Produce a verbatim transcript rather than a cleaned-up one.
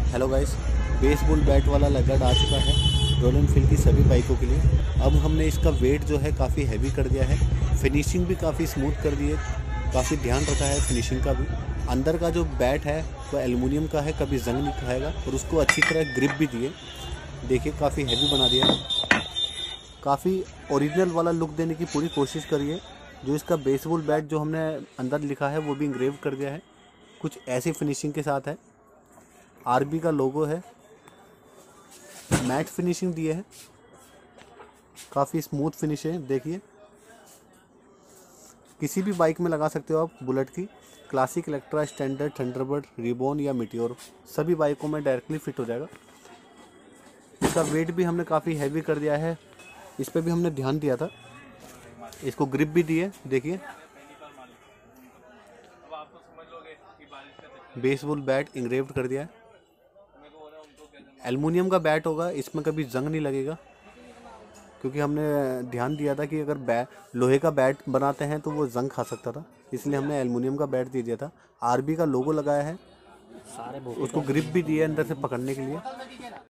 Hello guys, baseball bat वाला लगड़ आ चुका है रॉयल एनफील्ड की सभी बाइकों के लिए। अब हमने इसका वेट जो है काफ़ी हैवी कर दिया है, फिनिशिंग भी काफ़ी स्मूथ कर दी है, काफ़ी ध्यान रखा है फिनिशिंग का भी। अंदर का जो बैट है वह एल्युमिनियम का है, कभी जंग नहीं खाएगा, और उसको अच्छी तरह ग्रिप भी दिए। देखिए काफ़ी हैवी बना दिया है, काफ़ी ओरिजिनल वाला लुक देने की पूरी कोशिश करी है। जो इसका बेसबॉल बैट जो हमने अंदर लिखा है वो भी इंग्रेव कर दिया है, कुछ ऐसी फिनिशिंग के साथ है। आरबी का लोगो है, मैट फिनिशिंग दिए है, काफ़ी स्मूथ फिनिश है। देखिए किसी भी बाइक में लगा सकते हो आप, बुलेट की, क्लासिक, इलेक्ट्रा, स्टैंडर्ड, थंडरबर्ड, रिबॉन या मिटियोर, सभी बाइकों में डायरेक्टली फिट हो जाएगा। इसका वेट भी हमने काफ़ी हैवी कर दिया है, इस पर भी हमने ध्यान दिया था। इसको ग्रिप भी दी है, देखिए बेसबॉल बैट इंग्रेव्ड कर दिया है। एल्युमिनियम का बैट होगा, इसमें कभी जंग नहीं लगेगा, क्योंकि हमने ध्यान दिया था कि अगर बै लोहे का बैट बनाते हैं तो वो जंग खा सकता था, इसलिए हमने एल्युमिनियम का बैट दे दिया था। आरबी का लोगो लगाया है, सारे उसको ग्रिप भी दी है अंदर से पकड़ने के लिए।